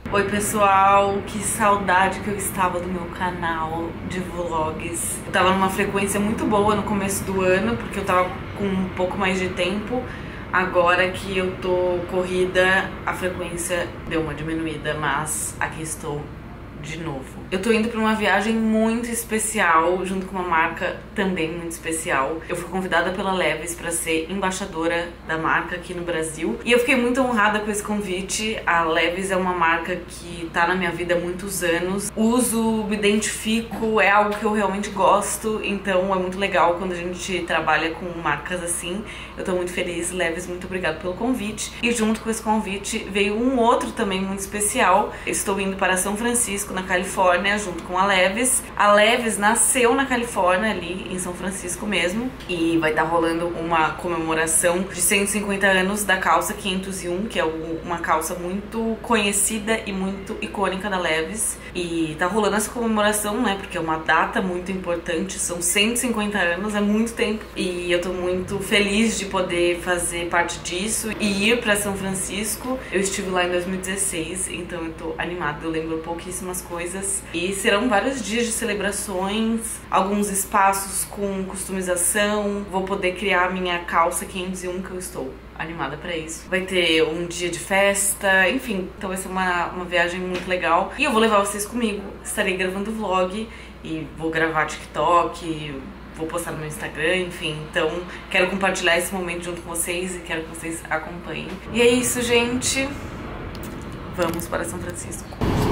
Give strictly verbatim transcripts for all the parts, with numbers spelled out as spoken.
Oi pessoal, que saudade que eu estava do meu canal de vlogs. Eu tava numa frequência muito boa no começo do ano, porque eu tava com um pouco mais de tempo. Agora que eu tô corrida, a frequência deu uma diminuída, mas aqui estou de novo. Eu tô indo pra uma viagem muito especial, junto com uma marca também muito especial. Eu fui convidada pela Levi's pra ser embaixadora da marca aqui no Brasil. E eu fiquei muito honrada com esse convite. A Levi's é uma marca que tá na minha vida há muitos anos. Uso, me identifico, é algo que eu realmente gosto. Então é muito legal quando a gente trabalha com marcas assim. Eu tô muito feliz. Levi's, muito obrigada pelo convite. E junto com esse convite veio um outro também muito especial. Eu estou indo para São Francisco, na Califórnia, junto com a Levi's. A Levi's nasceu na Califórnia, ali em São Francisco mesmo, e vai estar rolando uma comemoração de cento e cinquenta anos da calça quinhentos e um, que é uma calça muito conhecida e muito icônica da Levi's. E tá rolando essa comemoração, né, porque é uma data muito importante, são cento e cinquenta anos, é muito tempo, e eu tô muito feliz de poder fazer parte disso e ir pra São Francisco. Eu estive lá em dois mil e dezesseis, então eu tô animada, eu lembro pouquíssimas coisas. E serão vários dias de celebrações, alguns espaços com customização. Vou poder criar a minha calça quinhentos e um, que eu estou animada pra isso. Vai ter um dia de festa, enfim, então vai ser uma, uma viagem muito legal. E eu vou levar vocês comigo, estarei gravando vlog e vou gravar TikTok, vou postar no meu Instagram, enfim. Então quero compartilhar esse momento junto com vocês e quero que vocês acompanhem. E é isso, gente. Vamos para São Francisco.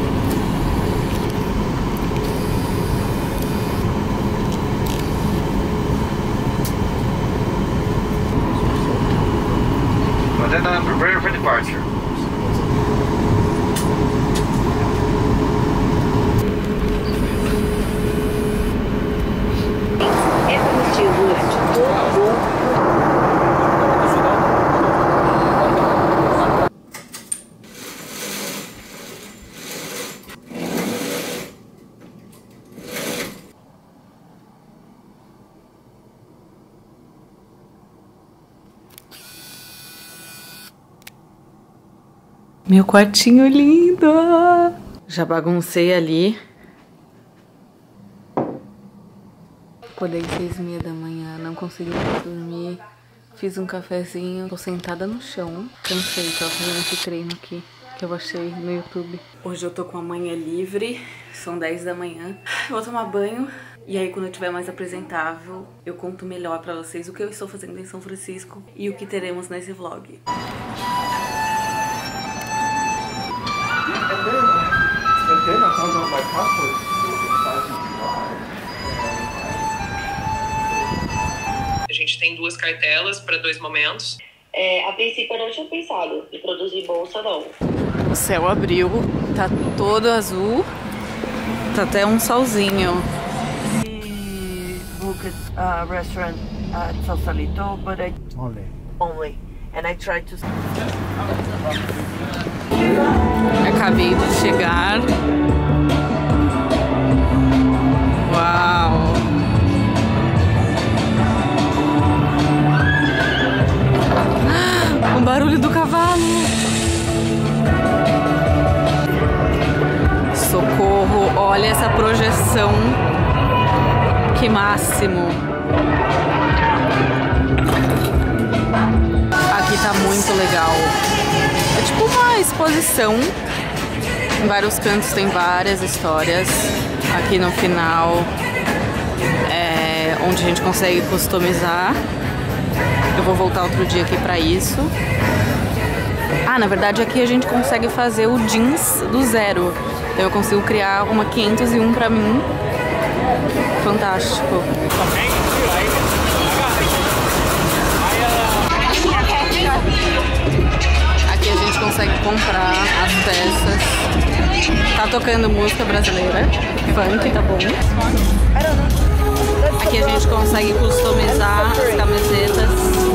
But then I'm preparing for departure. É combustível durante todo o meu quartinho lindo! Já baguncei ali. Acordei seis e meia da manhã, não consegui dormir. Fiz um cafezinho, tô sentada no chão. Cansei, tava fazendo esse treino aqui que eu achei no YouTube. Hoje eu tô com a manhã livre, são dez da manhã. Eu vou tomar banho e aí quando eu tiver mais apresentável, eu conto melhor pra vocês o que eu estou fazendo em São Francisco e o que teremos nesse vlog. A gente tem duas cartelas para dois momentos. É, a princípio eu não tinha pensado em produzir bolsa, não. O céu abriu, tá todo azul, tá até um solzinho. Booked a restaurant at Sausalito, but I Only. only, and I tried to. Acabei de chegar. Uau! O barulho do cavalo. Socorro! Olha essa projeção. Que máximo! Aqui tá muito legal. É tipo uma exposição. Em vários cantos tem várias histórias. Aqui no final é onde a gente consegue customizar. Eu vou voltar outro dia aqui pra isso. Ah, na verdade aqui a gente consegue fazer o jeans do zero. Então eu consigo criar uma quinhentos e um pra mim. Fantástico. Aqui a gente consegue comprar as peças. Tá tocando música brasileira, funk, tá bom. Aqui a gente consegue customizar as camisetas.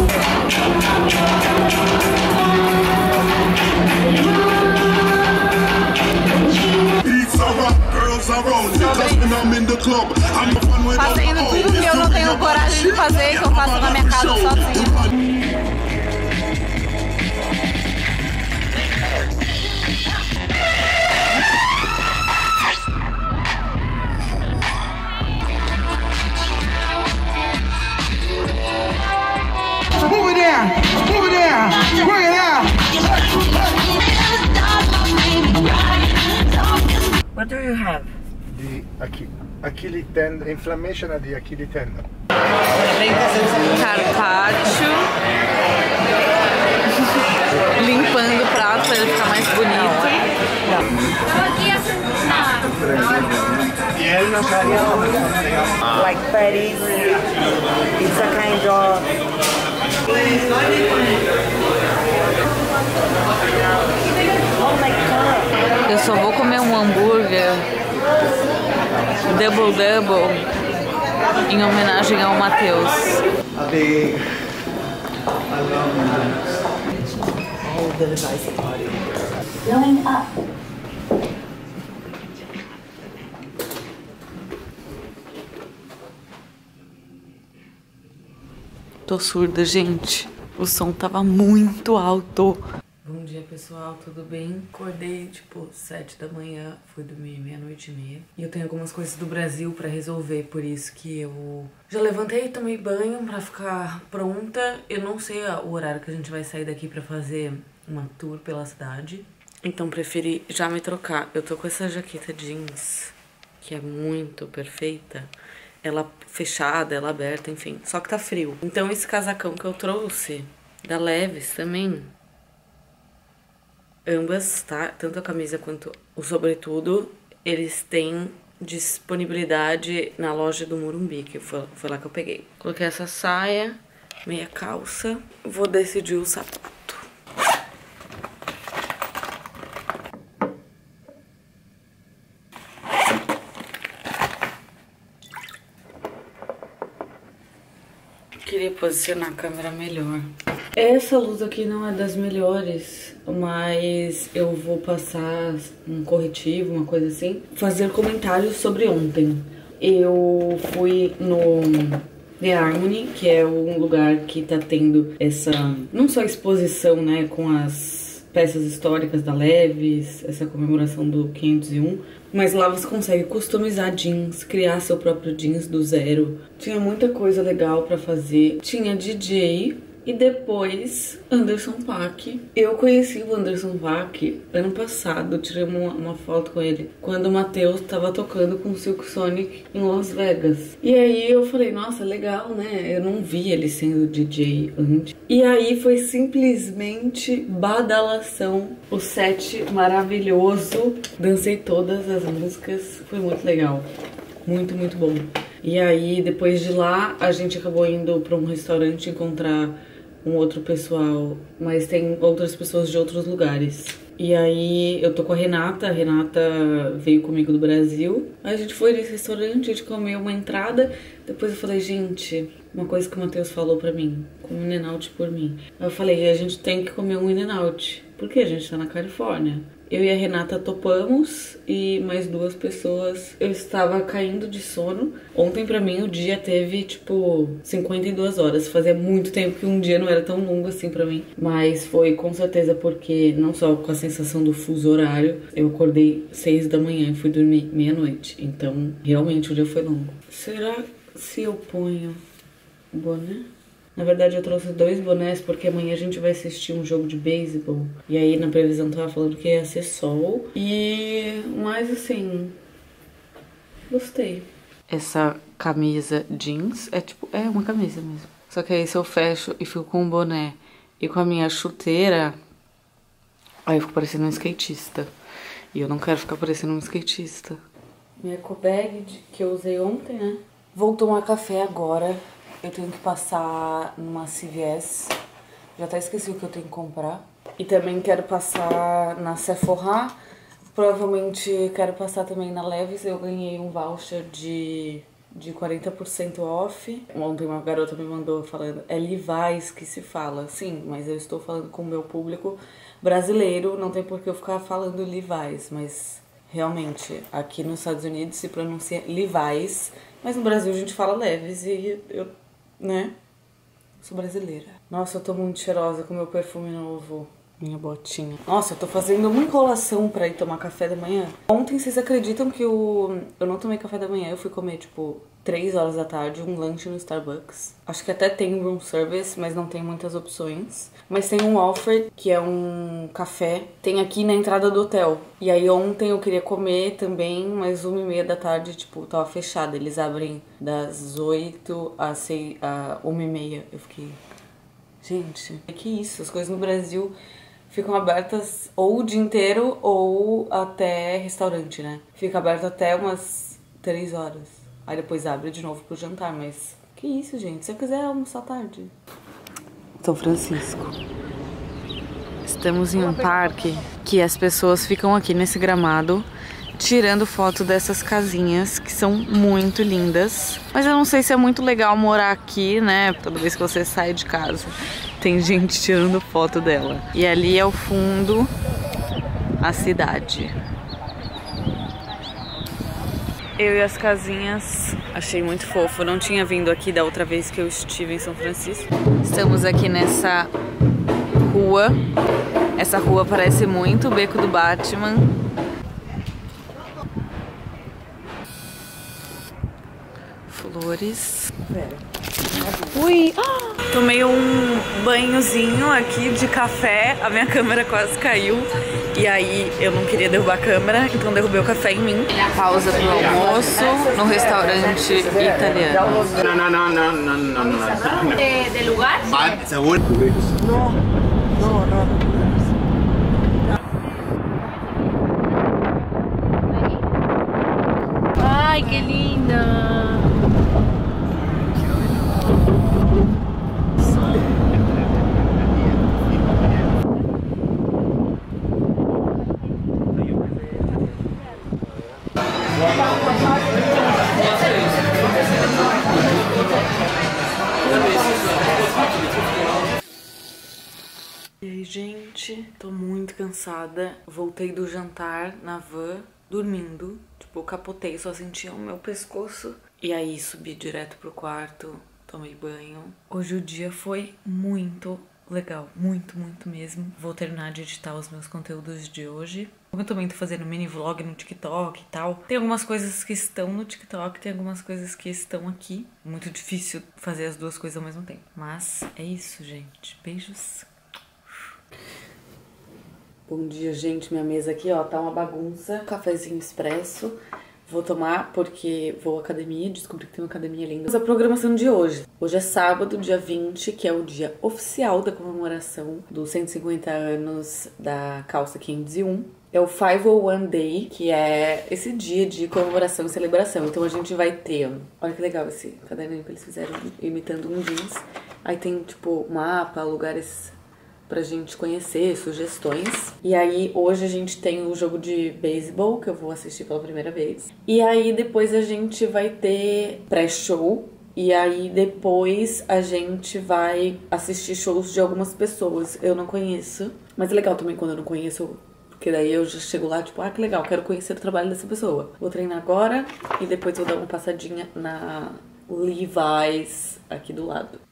Fazendo tudo que eu não tenho coragem de fazer, que eu faço na minha casa sozinha. Move it down. Move it down. Bring it out. What do you have? The Achilles tendon, inflammation of the Achilles tendon. Carpaccio. Limpando o prato para ele ficar mais bonito. Like patties. It's a kind of... Oh my God. Eu só vou comer um hambúrguer double double em homenagem ao Matheus. Oh, the nice party. Going up. Tô surda, gente. O som tava muito alto. Bom dia, pessoal, tudo bem? Acordei, tipo, sete da manhã, fui dormir meia-noite e meia. E eu tenho algumas coisas do Brasil pra resolver, por isso que eu já levantei, tomei banho pra ficar pronta. Eu não sei o horário que a gente vai sair daqui pra fazer uma tour pela cidade. Então preferi já me trocar. Eu tô com essa jaqueta jeans, que é muito perfeita. Ela fechada, ela aberta, enfim. Só que tá frio. Então esse casacão que eu trouxe, da Levi's também, ambas, tá? Tanto a camisa quanto o sobretudo, eles têm disponibilidade na loja do Morumbi, que foi, foi lá que eu peguei. Coloquei essa saia, meia calça. Vou decidir o sapato. Queria posicionar a câmera melhor. Essa luz aqui não é das melhores, mas eu vou passar um corretivo, uma coisa assim, fazer comentários sobre ontem. Eu fui no The Harmony, que é um lugar que tá tendo essa, não só exposição, né, com as peças históricas da Levi's, essa comemoração do quinhentos e um, mas lá você consegue customizar jeans, criar seu próprio jeans do zero. Tinha muita coisa legal pra fazer. Tinha D J e depois Anderson .Paak. Eu conheci o Anderson .Paak ano passado, tirei uma, uma foto com ele, quando o Matheus tava tocando com o Silk Sonic em Las Vegas. E aí eu falei, nossa, legal, né? Eu não vi ele sendo D J antes. E aí foi simplesmente badalação, o set maravilhoso. Dancei todas as músicas, foi muito legal. Muito, muito bom. E aí, depois de lá, a gente acabou indo pra um restaurante encontrar um outro pessoal, mas tem outras pessoas de outros lugares. E aí, eu tô com a Renata, a Renata veio comigo do Brasil. Aí a gente foi nesse restaurante, a gente comeu uma entrada. Depois eu falei, gente, uma coisa que o Matheus falou pra mim, come um In-N-Out por mim. Aí eu falei, a gente tem que comer um In-N-Out, porque a gente tá na Califórnia. Eu e a Renata topamos e mais duas pessoas. Eu estava caindo de sono. Ontem pra mim o dia teve tipo cinquenta e duas horas. Fazia muito tempo que um dia não era tão longo assim pra mim. Mas foi com certeza porque, não só com a sensação do fuso horário, eu acordei seis da manhã e fui dormir meia-noite. Então realmente o dia foi longo. Será se eu ponho o boné? Na verdade eu trouxe dois bonés porque amanhã a gente vai assistir um jogo de beisebol. E aí na previsão tava falando que ia ser sol. E... mas assim... gostei. Essa camisa jeans é tipo... é uma camisa mesmo. Só que aí se eu fecho e fico com o boné e com a minha chuteira, aí eu fico parecendo um skatista. E eu não quero ficar parecendo um skatista. Minha eco bag que eu usei ontem, né? Vou tomar café agora. Eu tenho que passar numa C V S. Já até esqueci o que eu tenho que comprar. E também quero passar na Sephora. Provavelmente quero passar também na Levi's. Eu ganhei um voucher de, de quarenta por cento off. Ontem uma garota me mandou falando, é Levi's que se fala. Sim, mas eu estou falando com o meu público brasileiro. Não tem por que eu ficar falando Levi's, mas realmente aqui nos Estados Unidos se pronuncia Levi's. Mas no Brasil a gente fala Levi's e eu... né? Sou brasileira. Nossa, eu tô muito cheirosa com meu perfume novo. Minha botinha. Nossa, eu tô fazendo uma enrolação pra ir tomar café da manhã. Ontem, vocês acreditam que eu, eu não tomei café da manhã? Eu fui comer, tipo, três horas da tarde, um lanche no Starbucks. Acho que até tem room service, mas não tem muitas opções. Mas tem um offer, que é um café. Tem aqui na entrada do hotel. E aí ontem eu queria comer também, mas uma e meia da tarde, tipo, tava fechado. Eles abrem das oito às seis, a uma e meia. Eu fiquei... Gente, que isso? As coisas no Brasil ficam abertas ou o dia inteiro ou até restaurante, né? Fica aberto até umas três horas. Aí depois abre de novo pro jantar, mas... Que isso, gente? Se eu quiser almoçar tarde. São Francisco. Estamos em um parque que as pessoas ficam aqui nesse gramado tirando foto dessas casinhas que são muito lindas. Mas eu não sei se é muito legal morar aqui, né? Toda vez que você sai de casa tem gente tirando foto dela. E ali ao fundo a cidade. Eu e as casinhas achei muito fofo. Eu não tinha vindo aqui da outra vez que eu estive em São Francisco. Estamos aqui nessa rua. Essa rua parece muito o Beco do Batman. Flores. Ui! Ah! Tomei um banhozinho aqui de café. A minha câmera quase caiu. E aí eu não queria derrubar a câmera, então derrubei o café em mim. Pausa pro almoço no restaurante italiano. No, no, no, no, no, no, no. ¿De, de lugar? Va, seguro. No, no, no. Ay, qué linda. E aí, gente, tô muito cansada. Voltei do jantar na van, dormindo. Tipo, eu capotei, só sentia o meu pescoço. E aí, subi direto pro quarto, tomei banho. Hoje o dia foi muito legal, muito, muito mesmo. Vou terminar de editar os meus conteúdos de hoje. Como eu também tô fazendo mini vlog no TikTok e tal, tem algumas coisas que estão no TikTok, tem algumas coisas que estão aqui. Muito difícil fazer as duas coisas ao mesmo tempo. Mas é isso, gente. Beijos. Bom dia, gente. Minha mesa aqui, ó, tá uma bagunça. Cafezinho expresso. Vou tomar porque vou à academia, descobri que tem uma academia linda. A programação de hoje. Hoje é sábado, dia vinte, que é o dia oficial da comemoração dos cento e cinquenta anos da calça quinhentos e um. É o quinhentos e um Day, que é esse dia de comemoração e celebração. Então a gente vai ter... Olha que legal esse caderninho que eles fizeram imitando um jeans. Aí tem, tipo, mapa, lugares pra gente conhecer, sugestões. E aí, hoje a gente tem o jogo de beisebol, que eu vou assistir pela primeira vez. E aí, depois a gente vai ter pré-show. E aí, depois a gente vai assistir shows de algumas pessoas. Eu não conheço. Mas é legal também quando eu não conheço, porque daí eu já chego lá, tipo, ah, que legal, quero conhecer o trabalho dessa pessoa. Vou treinar agora e depois vou dar uma passadinha na Levi's aqui do lado.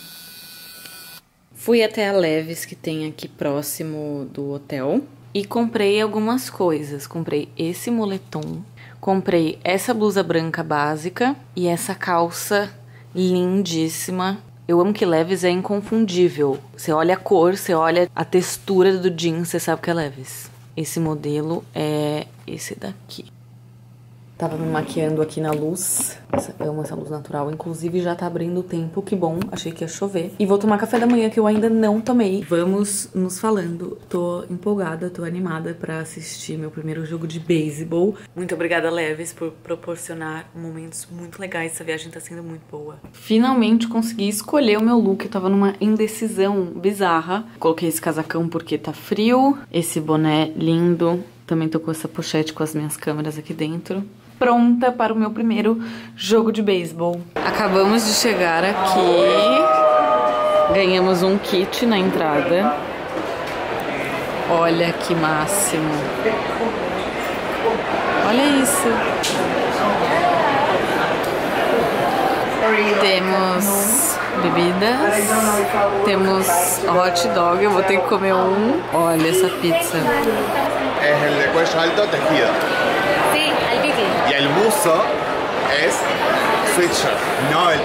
Fui até a Levi's, que tem aqui próximo do hotel, e comprei algumas coisas. Comprei esse moletom, comprei essa blusa branca básica e essa calça lindíssima. Eu amo que Levi's é inconfundível. Você olha a cor, você olha a textura do jeans, você sabe que é Levi's. Esse modelo é esse daqui. Tava me maquiando aqui na luz. Essa, é uma essa luz natural. Inclusive já tá abrindo o tempo, que bom. Achei que ia chover. E vou tomar café da manhã, que eu ainda não tomei. Vamos nos falando. Tô empolgada, tô animada pra assistir meu primeiro jogo de beisebol. Muito obrigada, Levi's, por proporcionar momentos muito legais. Essa viagem tá sendo muito boa. Finalmente consegui escolher o meu look. Eu tava numa indecisão bizarra. Coloquei esse casacão porque tá frio. Esse boné lindo. Também tô com essa pochete com as minhas câmeras aqui dentro. Pronta para o meu primeiro jogo de beisebol. Acabamos de chegar aqui. Ganhamos um kit na entrada. Olha que máximo. Olha isso. Temos bebidas. Temos hot dog, eu vou ter que comer um. Olha essa pizza. Es el de cuello alto tejido. Sim, el viking. Y el buzo es sweatshirt. No el...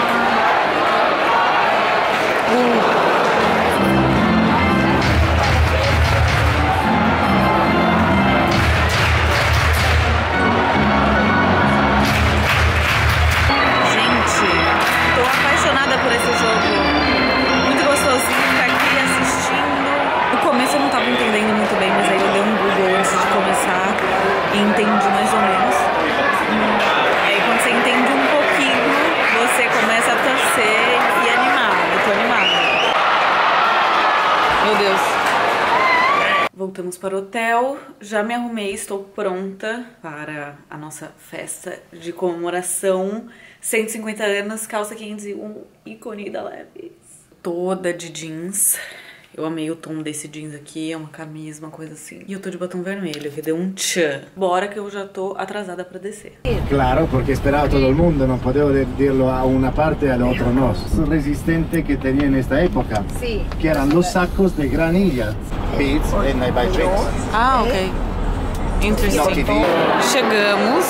Apaixonada por esse jogo, muito gostosinho ficar aqui assistindo. No começo eu não estava entendendo muito bem, mas aí eu dei um Google antes de começar e entendi mais ou menos. Aí quando você entende um pouquinho, você começa a torcer e animar. Eu tô animada. Meu Deus. Voltamos para o hotel, já me arrumei, estou pronta para a nossa festa de comemoração. cento e cinquenta anos, calça quinhentos e um, ícone da Levi's. Toda de jeans. Eu amei o tom desse jeans aqui, é uma camisa, uma coisa assim. E eu tô de batom vermelho, que deu um tchan. Bora que eu já tô atrasada pra descer. Claro, porque esperaba todo el mundo, no puedo decirlo a una parte y a la otra no. Es resistente que tenía en esta época, Sí. que eran los sacos de granilla. Beats and I buy drinks. Ah, ok. Interesting. Chegamos.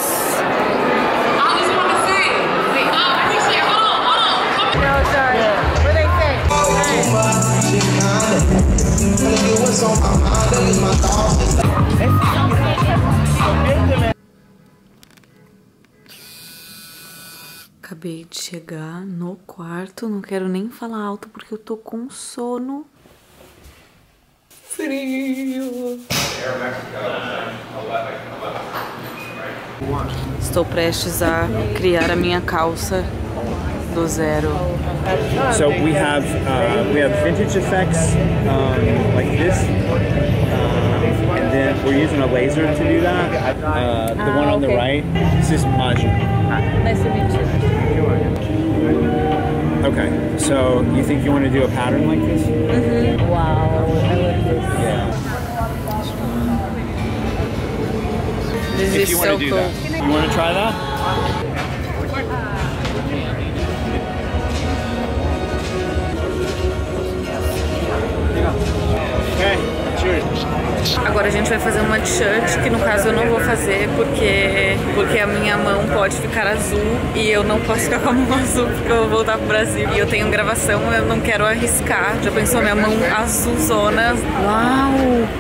Acabei de chegar no quarto, não quero nem falar alto porque eu tô com sono. Frio. Estou prestes a criar a minha calça do zero. So we have uh, we have vintage effects um, like this, um, and then we're using a laser to do that. Uh, the one on the right, this is Maju. Nice to meet you. Okay, so you think you want to do a pattern like this? Mm-hmm. Wow, I love this. Yeah. This If is you so want to do cool. that, you want to try that? Agora a gente vai fazer uma t-shirt, que no caso eu não vou fazer porque, porque a minha mão pode ficar azul e eu não posso ficar com a mão azul porque eu vou voltar pro Brasil. E eu tenho gravação, eu não quero arriscar. Já pensou minha mão azulzona? Uau!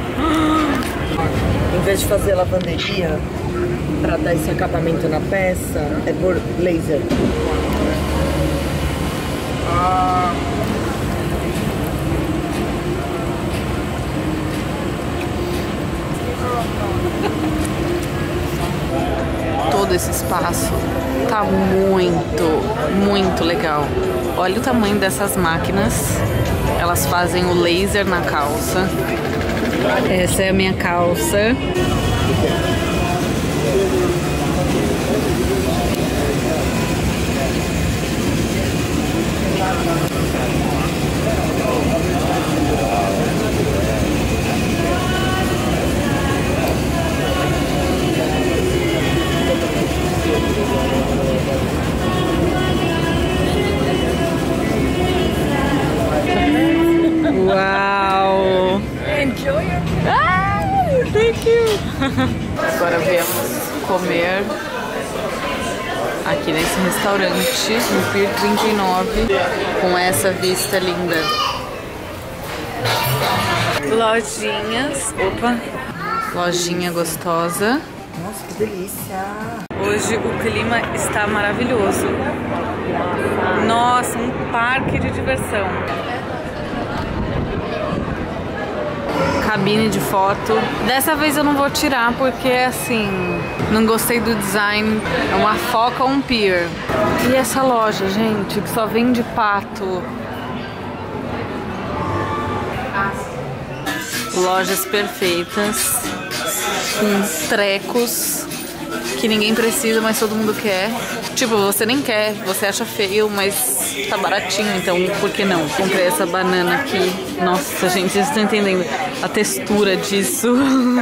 Em vez de fazer lavanderia para dar esse acabamento na peça, é por laser. Todo esse espaço tá muito, muito legal. Olha o tamanho dessas máquinas. Elas fazem o laser na calça. Essa é a minha calça. Uau! Enjoy your... Ah, thank you! Agora viemos comer aqui nesse restaurante no Pier trinta e nove com essa vista linda. Lojinhas, opa, lojinha gostosa. Nossa, que delícia! Hoje o clima está maravilhoso. Nossa, um parque de diversão. Cabine de foto. Dessa vez eu não vou tirar porque, assim, não gostei do design. É uma foca ou um pier. E essa loja, gente, que só vende pato. Lojas perfeitas, com trecos que ninguém precisa, mas todo mundo quer. Tipo, você nem quer, você acha feio, mas tá baratinho, então por que não? Comprei essa banana aqui. Nossa, gente, vocês estão entendendo a textura disso.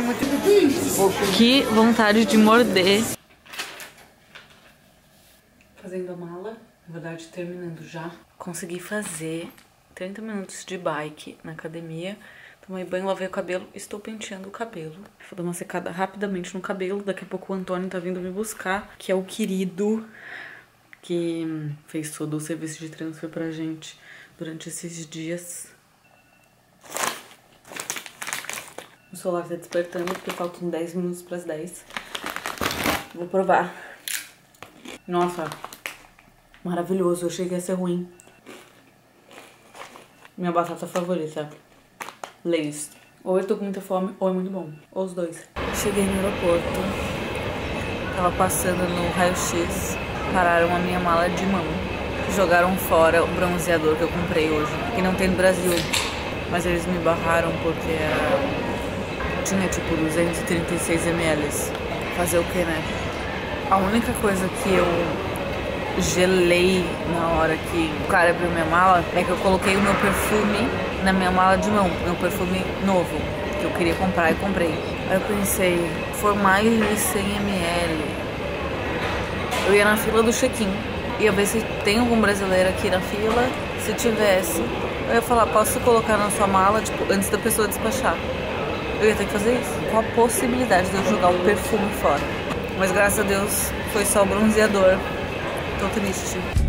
Que vontade de morder. Fazendo a mala. Na verdade, terminando já. Consegui fazer trinta minutos de bike na academia. Tomei banho, lavei o cabelo, estou penteando o cabelo. Vou dar uma secada rapidamente no cabelo. Daqui a pouco o Antônio tá vindo me buscar, que é o querido que fez todo o serviço de transfer pra gente durante esses dias. O celular tá despertando porque faltam dez minutos pras dez. Vou provar. Nossa, maravilhoso. Eu achei que ia ser ruim. Minha batata favorita. Lay's. Ou eu tô com muita fome, ou é muito bom. Ou os dois. Cheguei no aeroporto. Tava passando no raio-x. Pararam a minha mala de mão. Jogaram fora o bronzeador que eu comprei hoje. Que não tem no Brasil. Mas eles me barraram porque era... tinha tipo duzentos e trinta e seis mililitros. Fazer o que, né? A única coisa que eu gelei na hora que o cara abriu minha mala é que eu coloquei o meu perfume na minha mala de mão, meu perfume novo, que eu queria comprar e comprei. Aí eu pensei, for mais de cem mililitros, eu ia na fila do check-in, ia ver se tem algum brasileiro aqui na fila. Se tivesse, eu ia falar, posso colocar na sua mala, tipo, antes da pessoa despachar. Eu ia ter que fazer isso. Qual a possibilidade de eu jogar o perfume fora? Mas graças a Deus foi só o bronzeador. Tô triste.